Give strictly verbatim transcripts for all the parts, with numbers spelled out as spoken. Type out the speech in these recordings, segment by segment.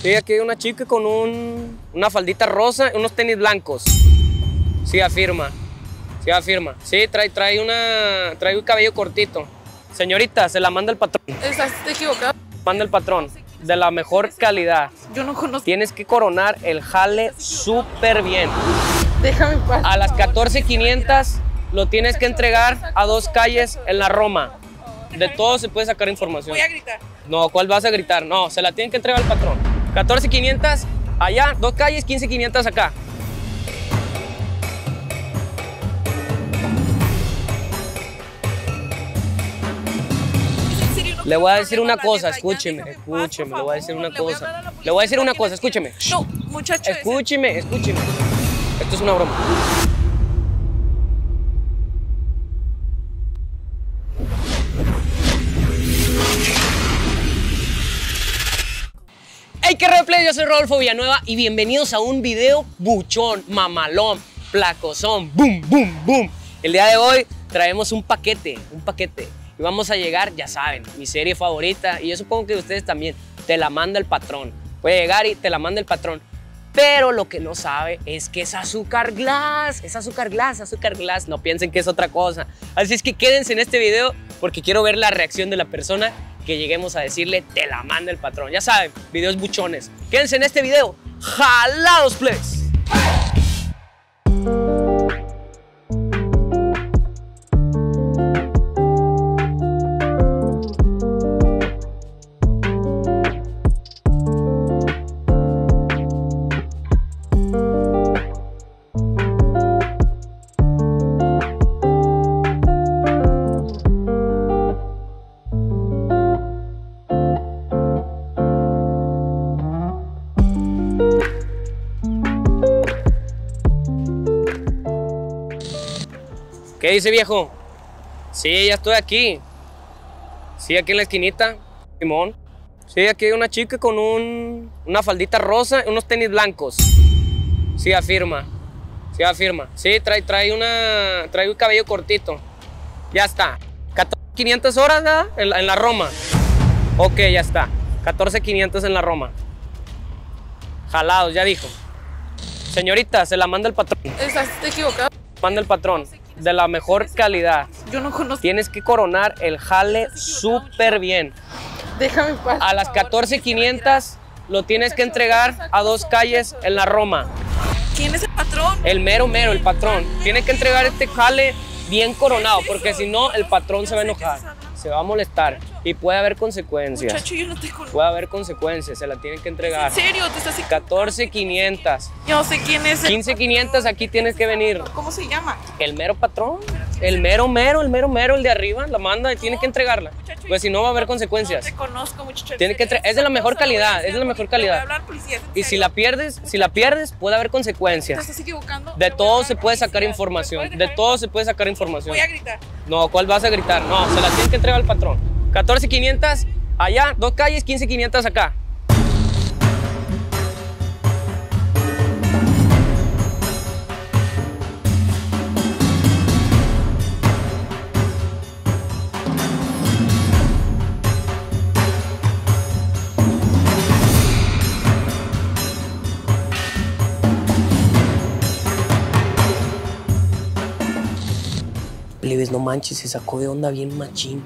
Sí, aquí hay una chica con un, una faldita rosa y unos tenis blancos. Sí, afirma. Sí, afirma. Sí, trae, trae, una, trae un cabello cortito. Señorita, se la manda el patrón. Estás equivocado. Manda el patrón. De la mejor calidad. Yo no conozco. Tienes que coronar el jale súper bien. Déjame en paz. A las catorce quinientas lo tienes que entregar a dos calles en la Roma. De todo se puede sacar información. Voy a gritar. No, ¿cuál vas a gritar? No, se la tienen que entregar al patrón. catorce quinientas allá, dos calles, quince quinientas acá. Le voy a decir una cosa, escúcheme, escúcheme, le voy a decir una cosa. Le voy a decir una cosa, escúcheme. No, muchacho. Escúcheme, escúcheme. Esto es una broma. Hey, qué replay, yo soy Rodolfo Villanueva y bienvenidos a un video buchón, mamalón, placozón, boom, boom, boom. El día de hoy traemos un paquete, un paquete. Y vamos a llegar, ya saben, mi serie favorita, y yo supongo que ustedes también, Te la manda el patrón. Puede llegar y te la manda el patrón. Pero lo que no sabe es que es azúcar glass, es azúcar glass, azúcar glass. No piensen que es otra cosa. Así es que quédense en este video porque quiero ver la reacción de la persona que lleguemos a decirle te la manda el patrón. Ya saben, videos buchones. Quédense en este video. ¡Jalaos, please! ¿Qué dice, viejo? Sí, ya estoy aquí. Sí, aquí en la esquinita, Simón. Sí, aquí hay una chica con un, una faldita rosa y unos tenis blancos. Sí, afirma. Sí, afirma. Sí, trae, trae, una, trae un cabello cortito. Ya está. catorce quinientas horas, ¿verdad? En la, en la Roma. Ok, ya está. catorce quinientas en la Roma. Jalados, ya dijo. Señorita, se la manda el patrón. Estás equivocado. Manda el patrón. De la mejor calidad. Yo no conozco. Tienes que coronar el jale súper bien. Déjame en paz. A las catorce quinientas lo tienes que entregar a dos calles en la Roma. ¿Quién es el patrón? El mero mero, el patrón. Tiene que entregar este jale bien coronado, porque si no, el patrón se va a enojar. Se va a molestar y puede haber consecuencias. Muchacho, yo no te conozco. Puede haber consecuencias, se la tienen que entregar. ¿En serio? ¿Te estás catorce quinientas. Yo no sé quién es. quince quinientas aquí tienes que venir. ¿Cómo se llama? El mero patrón. El mero mero, el mero mero, el de arriba, la manda y tiene que entregarla. Pues si no va a haber consecuencias. No te conozco, muchacho. Tiene que es de la mejor calidad, es de la mejor calidad. Y si la pierdes, si la pierdes, puede haber consecuencias. ¿Te estás equivocando? De todo se puede sacar información. De todo se puede sacar información. Voy a gritar. No, ¿cuál vas a gritar? No, se la tiene que entregar al patrón. catorce quinientas allá, dos calles, quince quinientas acá. Plebes, no manches, se sacó de onda bien machín.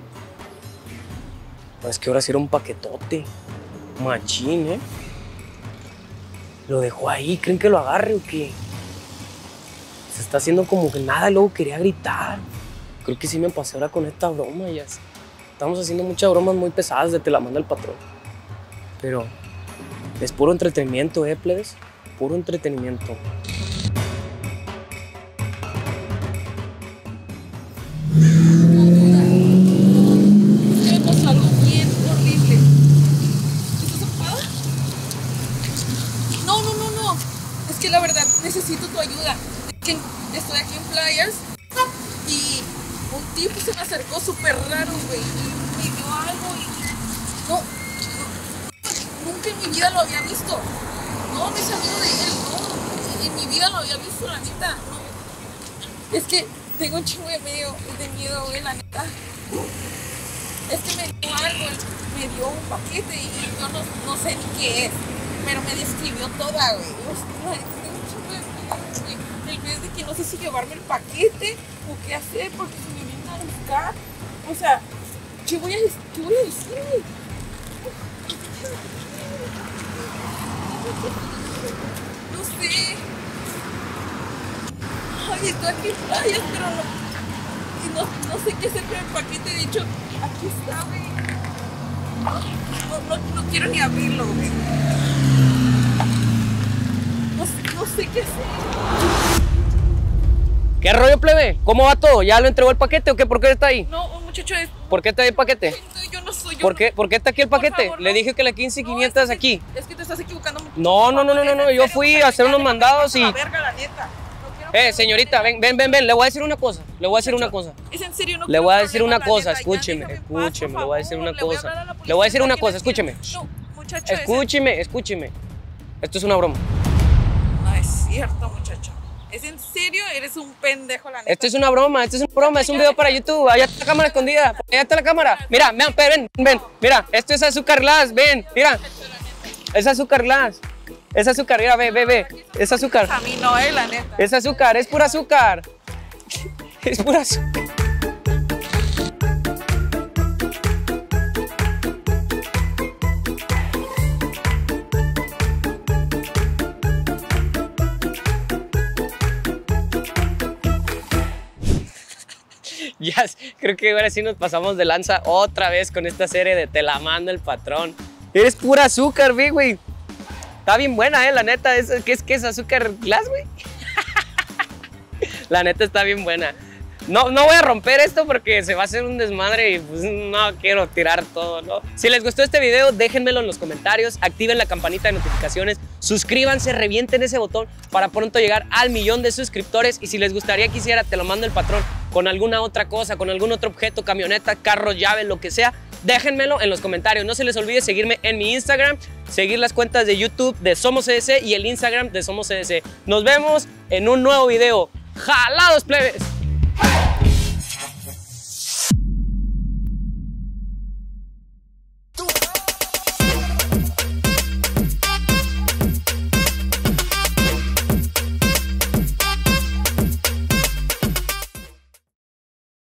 Es que ahora sí era un paquetote. Machín, ¿eh? Lo dejó ahí, ¿creen que lo agarre o qué? Se está haciendo como que nada, luego quería gritar. Creo que sí me pasé ahora con esta broma, ya sé. Estamos haciendo muchas bromas muy pesadas de te la manda el patrón. Pero es puro entretenimiento, ¿eh, plebes? Puro entretenimiento. La verdad, necesito tu ayuda. Que estoy aquí en playas y un tipo se me acercó súper raro, güey, y me dio algo y no, no, nunca en mi vida lo había visto. No, me he sabido de él, no, en mi vida lo había visto, la neta. No. Es que tengo un chingo de medio de miedo, güey, la neta. Es que me dio algo, me dio un paquete y yo no, no sé ni qué es. pero me describió toda, güey. O sea, el pez de que no sé si llevarme el paquete o qué hacer porque si me vienen a buscar. O sea, ¿qué voy a, qué voy a decir, güey? No sé. Ay, estoy aquí en playas, pero no, y no, no sé qué hacer con el paquete. De hecho, aquí está, güey. No, no, no quiero ni abrirlo, güey. No sé, no sé qué hacer. ¿Qué rollo, plebe? ¿Cómo va todo? ¿Ya lo entregó el paquete o qué? ¿Por qué está ahí? No, un muchacho es... ¿Por qué está ahí el paquete? No, yo no soy yo. ¿Por no. qué, ¿Por qué está aquí el paquete? Favor, Le no. dije que la quince No, quinientos es que- aquí. Es que te estás equivocando mucho. No, no, no, no, no, no, yo fui a hacer unos mandados y... La verga, la neta. No quiero Eh, señorita, ven, ven, ven, ven, le voy a decir una cosa, le voy a decir una cosa. Es en serio, no Le quiero voy a decir problemas, una la cosa, neta, ya escúcheme, déjame en paz, por escúcheme, le voy a decir favor, una le voy a cosa. hablar a la Le voy a decir policía una para que cosa, me escúcheme. atiendan. No, muchacho, ese- Escúcheme, escúcheme. Esto es una broma. No es cierto, muchacho. ¿Es en serio? Eres un pendejo, la neta. Esto es una broma, esto es una broma, es un video para YouTube. Allá está la cámara escondida, allá está la cámara. Mira, ven, ven, ven, mira, esto es azúcar glass, ven, mira. Es azúcar glass. Es azúcar, mira, ve, ve, ve. Es azúcar. A mí no, eh, la neta. Es azúcar, es pura azúcar. Es pura azúcar. Ya, creo que ahora sí nos pasamos de lanza otra vez con esta serie de Te la manda el patrón. Eres pura azúcar, vi, güey. Está bien buena, eh, la neta. Es, ¿qué, es, ¿Qué es azúcar glass, güey? La neta está bien buena. No, no voy a romper esto porque se va a hacer un desmadre y pues no quiero tirar todo, ¿no? Si les gustó este video, déjenmelo en los comentarios, activen la campanita de notificaciones, suscríbanse, revienten ese botón para pronto llegar al millón de suscriptores. Y si les gustaría que hiciera Te lo mando el patrón con alguna otra cosa, con algún otro objeto, camioneta, carro, llave, lo que sea, déjenmelo en los comentarios. No se les olvide seguirme en mi Instagram, seguir las cuentas de YouTube de Somos C D C y el Instagram de Somos C D C. Nos vemos en un nuevo video. ¡Jalados, plebes!